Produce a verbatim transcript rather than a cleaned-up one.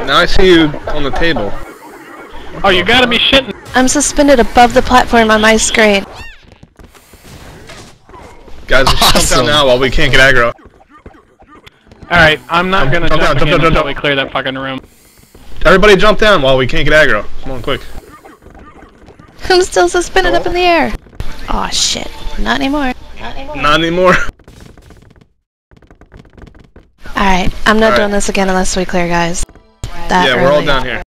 now I see you on the table. Oh, you gotta be shitting. I'm suspended above the platform on my screen. Guys, we should Awesome. jump down now while we can't get aggro. Alright, I'm not gonna Jump jump, down, jump in down, until jump we clear that fucking room. Everybody jump down while we can't get aggro. Come on, quick. I'm still suspended up in the air. Aw, shit. Not anymore. Not anymore. Not anymore. Alright, I'm not All right. doing this again unless we clear, guys. That Yeah, we're all early. down here.